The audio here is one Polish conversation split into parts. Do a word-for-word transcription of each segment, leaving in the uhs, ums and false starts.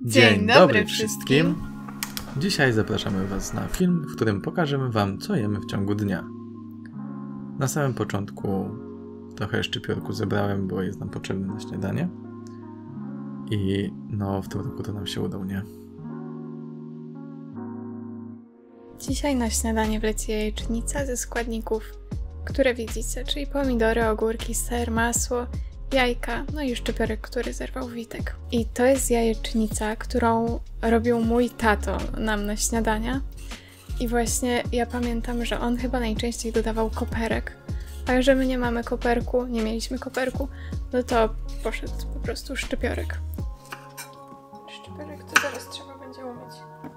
Dzień dobry wszystkim! Dzisiaj zapraszamy Was na film, w którym pokażemy Wam, co jemy w ciągu dnia. Na samym początku trochę szczypiorku zebrałem, bo jest nam potrzebny na śniadanie. I no, w tym roku to nam się udało, nie? Dzisiaj na śniadanie wleci jajecznica ze składników, które widzicie, czyli pomidory, ogórki, ser, masło, jajka, no i szczypiorek, który zerwał Witek. I to jest jajecznica, którą robił mój tato nam na śniadania. I właśnie ja pamiętam, że on chyba najczęściej dodawał koperek. A że my nie mamy koperku, nie mieliśmy koperku, no to poszedł po prostu szczypiorek. Szczypiorek to zaraz trzeba będzie umyć.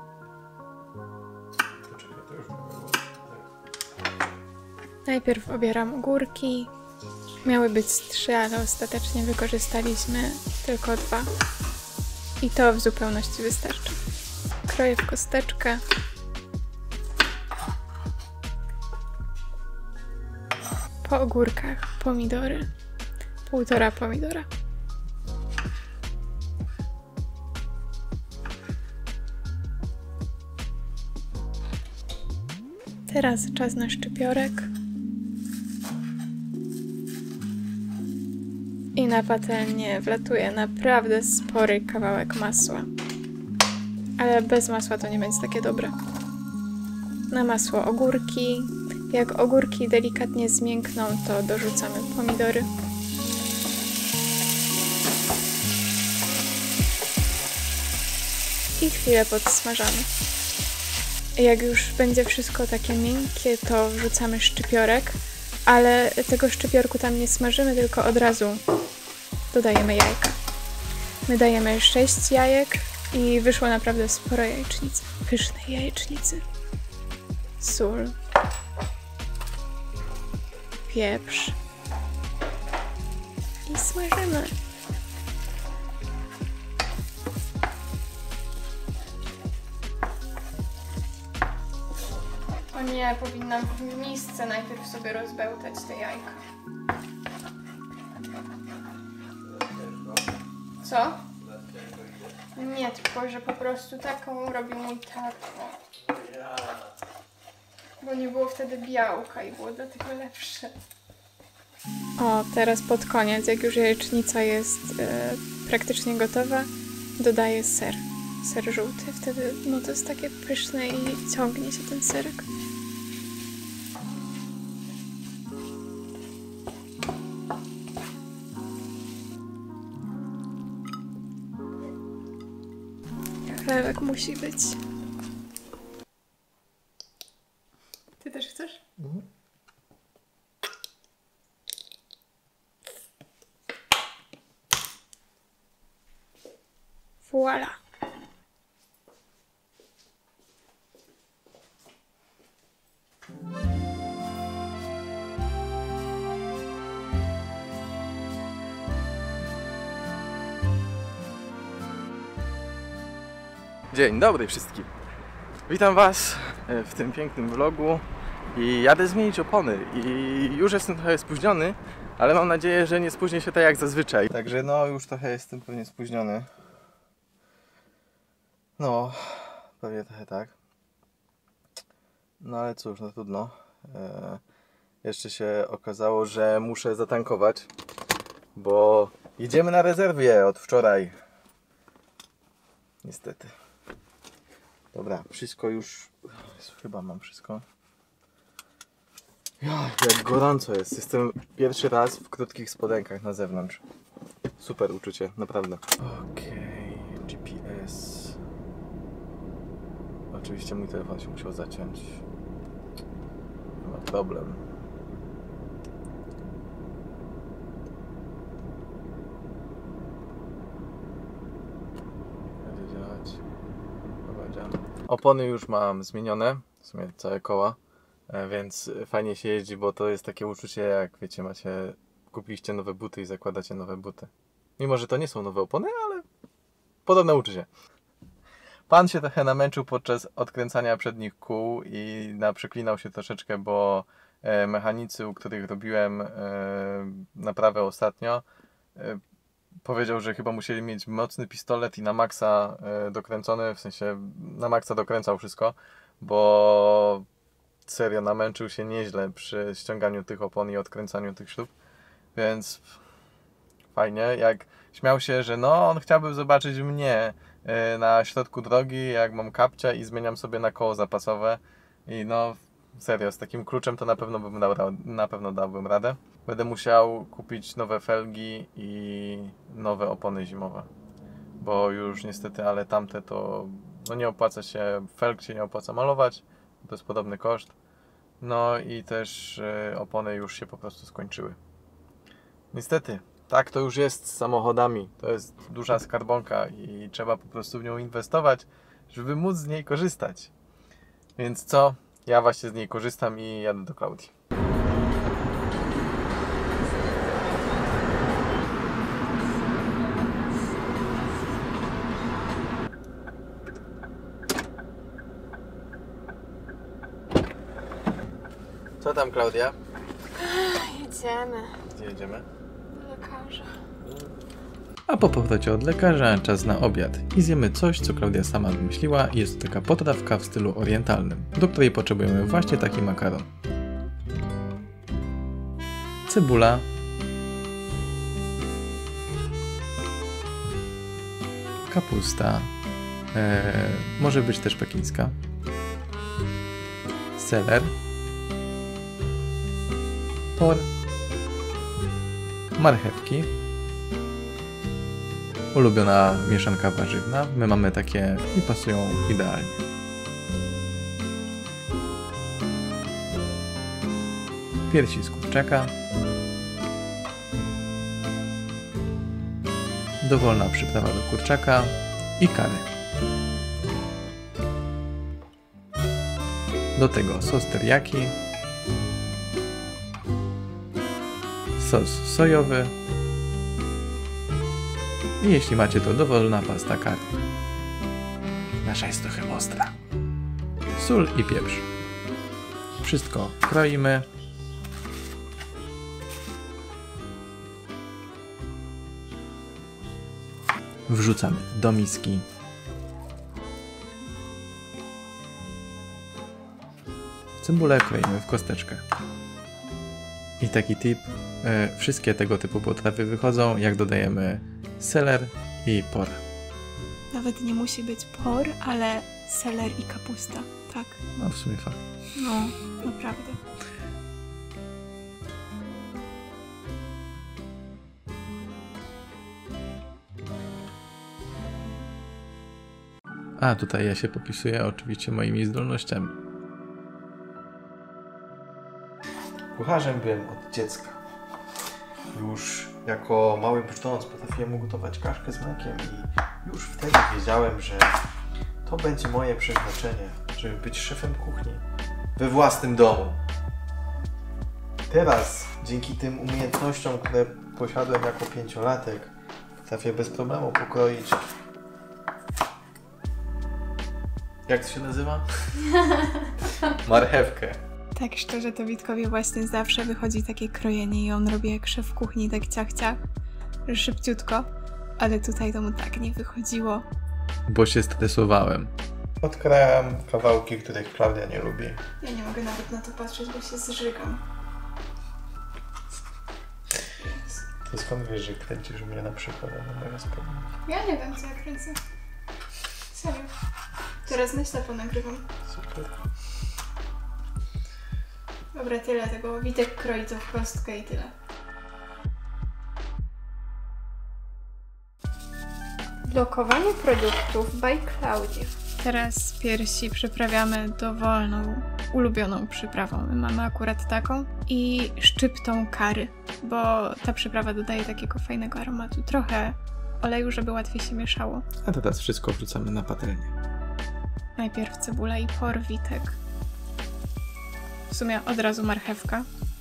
Najpierw obieram ogórki. Miały być trzy, ale ostatecznie wykorzystaliśmy tylko dwa. I to w zupełności wystarczy. Kroję w kosteczkę. Po ogórkach pomidory. Półtora pomidora. Teraz czas na szczypiorek. I na patelnię wlatuje naprawdę spory kawałek masła. Ale bez masła to nie będzie takie dobre. Na masło ogórki. Jak ogórki delikatnie zmiękną, to dorzucamy pomidory. I chwilę podsmażamy. Jak już będzie wszystko takie miękkie, to wrzucamy szczypiorek. Ale tego szczypiorku tam nie smażymy, tylko od razu dodajemy jajka. My dajemy sześć jajek i wyszło naprawdę sporo jajecznicy. Pysznej jajecznicy. Sól. Pieprz. I smażymy. O nie, powinnam w misce najpierw sobie rozbełtać te jajka. Co? Nie, tylko że po prostu taką robił mój tato. Bo nie było wtedy białka i było dlatego lepsze. O, teraz pod koniec, jak już jajecznica jest e, praktycznie gotowa, dodaję ser. Ser żółty. Wtedy no to jest takie pyszne i ciągnie się ten serek. Chlebek musi być. Ty też chcesz? Mhm. Voila. Dzień dobry wszystkim! Witam Was w tym pięknym vlogu i jadę zmienić opony i już jestem trochę spóźniony, ale mam nadzieję, że nie spóźnię się tak jak zazwyczaj. Także no już trochę jestem pewnie spóźniony. No, pewnie trochę tak. No ale cóż, no trudno. Eee, jeszcze się okazało, że muszę zatankować, bo jedziemy na rezerwie od wczoraj. Niestety. Dobra, wszystko już... Chyba mam wszystko. Ja, jak gorąco jest. Jestem pierwszy raz w krótkich spodenkach na zewnątrz. Super uczucie, naprawdę. Okej, okay, G P S. Oczywiście mój telefon się musiał zaciąć. Nie ma problem. Będzie działać. Dobra, działa. Opony już mam zmienione, w sumie całe koła, więc fajnie się jeździ, bo to jest takie uczucie, jak wiecie, macie, kupiliście nowe buty i zakładacie nowe buty. Mimo że to nie są nowe opony, ale podobne uczucie. Pan się trochę namęczył podczas odkręcania przednich kół i naprzyklinał się troszeczkę, bo mechanicy, u których robiłem naprawę ostatnio, powiedział, że chyba musieli mieć mocny pistolet i na maksa e, dokręcony, w sensie na maksa dokręcał wszystko, bo serio namęczył się nieźle przy ściąganiu tych opon i odkręcaniu tych śrub, więc fajnie. Jak śmiał się, że no on chciałby zobaczyć mnie e, na środku drogi, jak mam kapcia i zmieniam sobie na koło zapasowe i no serio, z takim kluczem to na pewno bym dał, na pewno dałbym radę. Będę musiał kupić nowe felgi i nowe opony zimowe, bo już niestety, ale tamte to no nie opłaca się, felg się nie opłaca malować, to jest podobny koszt. No i też y, opony już się po prostu skończyły. Niestety, tak to już jest z samochodami. To jest duża skarbonka i trzeba po prostu w nią inwestować, żeby móc z niej korzystać. Więc co? Ja właśnie z niej korzystam i jadę do Klaudii. Co tam, Klaudia? Jedziemy Gdzie jedziemy? do lekarza. A po powrocie od lekarza czas na obiad i zjemy coś, co Klaudia sama wymyśliła i jest to taka potrawka w stylu orientalnym, do której potrzebujemy właśnie taki makaron. Cebula, kapusta, ee, może być też pekińska, seler, por, marchewki, ulubiona mieszanka warzywna. My mamy takie i pasują idealnie. Piersi z kurczaka. Dowolna przyprawa do kurczaka i kary. Do tego sos teriyaki, sos sojowy i jeśli macie, to dowolna pasta curry. Nasza jest trochę ostra. Sól i pieprz. Wszystko kroimy. Wrzucamy do miski. Cebulę kroimy w kosteczkę. I taki tip, yy, wszystkie tego typu potrawy wychodzą, jak dodajemy seler i por. Nawet nie musi być por, ale seler i kapusta, tak? No w sumie fakt. No, naprawdę. A tutaj ja się popisuję oczywiście moimi zdolnościami. Kucharzem byłem od dziecka. Już jako mały brzdąc potrafiłem ugotować kaszkę z mlekiem i już wtedy wiedziałem, że to będzie moje przeznaczenie, żeby być szefem kuchni we własnym domu. Teraz, dzięki tym umiejętnościom, które posiadłem jako pięciolatek, potrafię bez problemu pokroić... Jak to się nazywa? Marchewkę. Tak szczerze, to Witkowi właśnie zawsze wychodzi takie krojenie i on robi jak szef kuchni, tak ciach ciach, że szybciutko, ale tutaj to mu tak nie wychodziło. Bo się stresowałem. Odkrajam kawałki, których Klaudia nie lubi. Ja nie mogę nawet na to patrzeć, bo się zżygam. To skąd wiesz, że kręcisz mnie na przykład na moje spodnie? Ja nie wiem, co ja kręcę. Serio. Teraz na ślepo nagrywam. Super. Dobra, tyle tego. Witek kroi to w kostkę i tyle. Lokowanie produktów by Klaudia. Teraz piersi przyprawiamy dowolną, ulubioną przyprawą. My mamy akurat taką i szczyptą curry, bo ta przyprawa dodaje takiego fajnego aromatu. Trochę oleju, żeby łatwiej się mieszało. A teraz wszystko wrzucamy na patelnię. Najpierw cebula i por, Witek. W sumie od razu marchewka.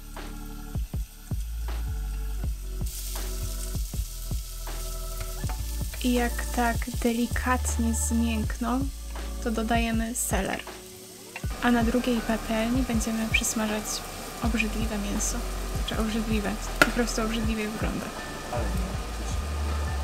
I jak tak delikatnie zmiękną, to dodajemy seler. A na drugiej patelni będziemy przysmażać obrzydliwe mięso. Znaczy obrzydliwe, po prostu obrzydliwie wygląda. Ale nie.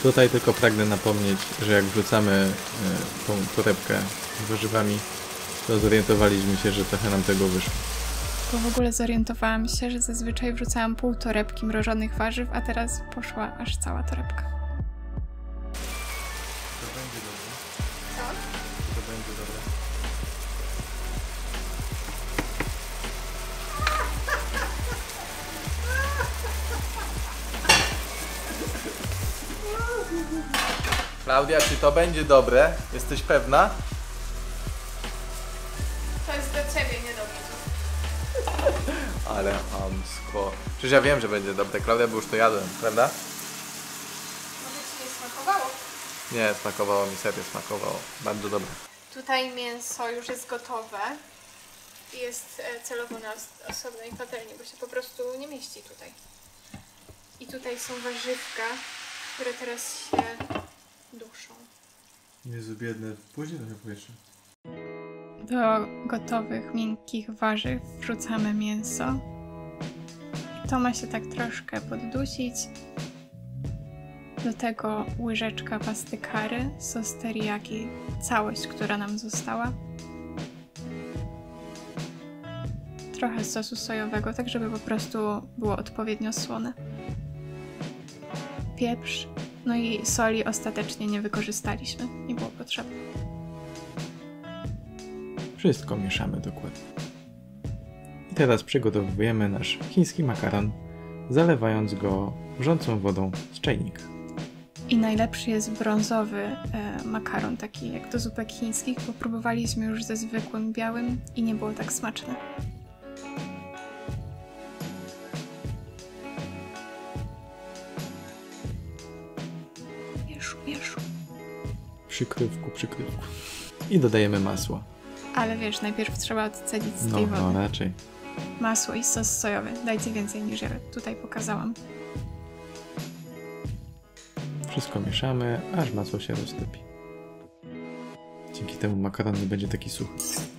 Tutaj tylko pragnę napomnieć, że jak wrzucamy y, tą torebkę z warzywami, to zorientowaliśmy się, że trochę nam tego wyszło. Bo w ogóle zorientowałam się, że zazwyczaj wrzucałam pół torebki mrożonych warzyw, a teraz poszła aż cała torebka. To będzie dobre. Co? To będzie dobre. Klaudia, czy to będzie dobre? Jesteś pewna? To jest do ciebie, nie do mnie. Ale hamsko. Przecież ja wiem, że będzie dobre. Klaudia, bo już to jadłem, prawda? Może ci nie smakowało? Nie, smakowało mi, serio smakowało. Bardzo dobre. Tutaj mięso już jest gotowe i jest celowo na os- osobnej patelni, bo się po prostu nie mieści tutaj. I tutaj są warzywka, które teraz się duszą. Jezu, biedne. Później trochę powietrze. Do gotowych, miękkich warzyw wrzucamy mięso. I to ma się tak troszkę poddusić. Do tego łyżeczka pasty curry, sos teriyaki, całość, która nam została. Trochę sosu sojowego, tak żeby po prostu było odpowiednio słone. Pieprz, no i soli ostatecznie nie wykorzystaliśmy, nie było potrzeby. Wszystko mieszamy dokładnie. I teraz przygotowujemy nasz chiński makaron, zalewając go wrzącą wodą z czajnika. I najlepszy jest brązowy e, makaron, taki jak do zupek chińskich, bo próbowaliśmy już ze zwykłym białym i nie było tak smaczne. Mieszu, mieszu. Przykrywku, przykrywku. I dodajemy masło. Ale wiesz, najpierw trzeba odcedzić z No, tej no wody. raczej. Masło i sos sojowy. Dajcie więcej niż ja tutaj pokazałam. Wszystko mieszamy, aż masło się roztopi. Dzięki temu makaron nie będzie taki suchy.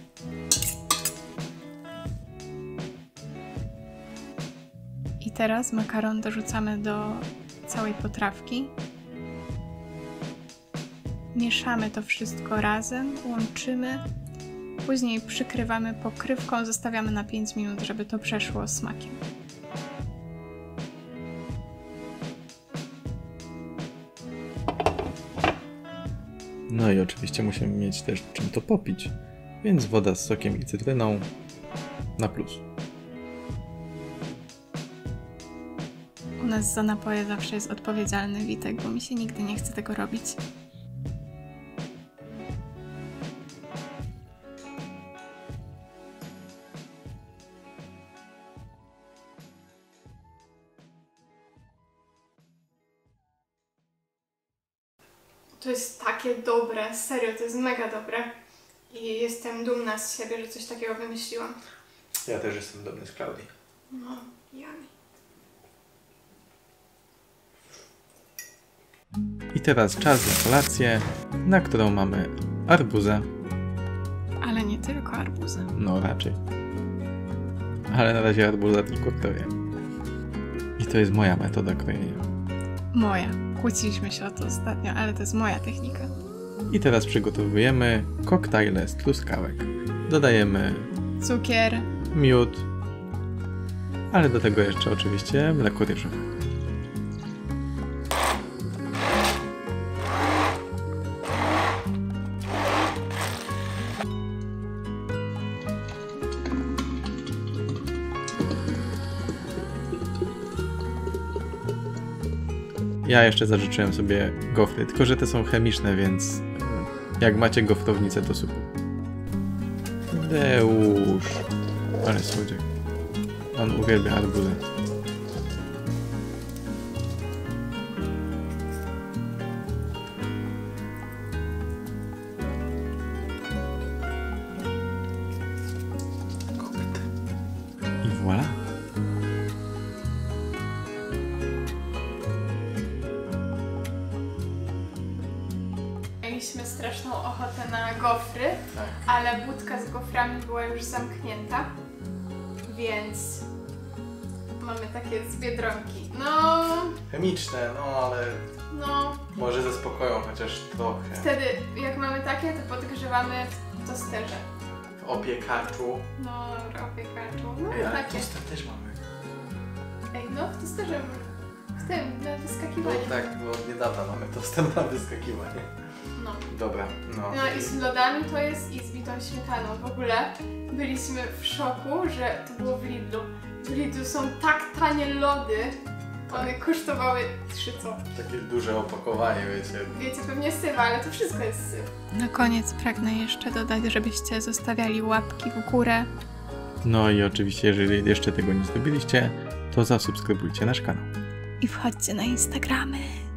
I teraz makaron dorzucamy do całej potrawki. Mieszamy to wszystko razem, łączymy. Później przykrywamy pokrywką, zostawiamy na pięć minut, żeby to przeszło smakiem. No i oczywiście musimy mieć też czym to popić, więc woda z sokiem i cytryną na plus. U nas za napoje zawsze jest odpowiedzialny Witek, bo mi się nigdy nie chce tego robić. To jest takie dobre, serio, to jest mega dobre. I jestem dumna z siebie, że coś takiego wymyśliłam. Ja też jestem dumny z Klaudii. No, yummy. I teraz czas na kolację, na którą mamy arbuzę. Ale nie tylko arbuza. No raczej. Ale na razie arbuza tylko kroję. I to jest moja metoda krojenia. Moja. Kłóciliśmy się o to ostatnio, ale to jest moja technika. I teraz przygotowujemy koktajle z truskawek. Dodajemy Cukier. miód, ale do tego jeszcze oczywiście mleko ryżowe. Ja jeszcze zażyczyłem sobie gofry, tylko że te są chemiczne, więc jak macie gofrownicę, to super. Deusz. Ale słodziak. On uwielbia arbuzę. I voilà. Mieliśmy straszną ochotę na gofry, Tak. ale budka z goframi była już zamknięta, więc mamy takie z Biedronki. No, chemiczne, no ale No, może zaspokoją chociaż trochę. wtedy jak mamy takie, to podgrzewamy w tosterze. W opiekaczu. No, dobra, opiekaczu. No, Ej, ale takie. toster też mamy. Ej, no, w tosterze. W tym, na No wyskakiwanie. tak, bo od niedawna mamy toster na wyskakiwanie. No. Dobra, no. No i z lodami to jest i z bitą śmietaną. W ogóle byliśmy w szoku, że to było w Lidlu. W Lidlu są tak tanie lody. One kosztowały trzy co. Takie duże opakowanie, wiecie. Wiecie, pewnie syf, ale to wszystko jest syf. Na koniec pragnę jeszcze dodać, żebyście zostawiali łapki w górę. No i oczywiście, jeżeli jeszcze tego nie zrobiliście, to zasubskrybujcie nasz kanał. I wchodźcie na Instagramy.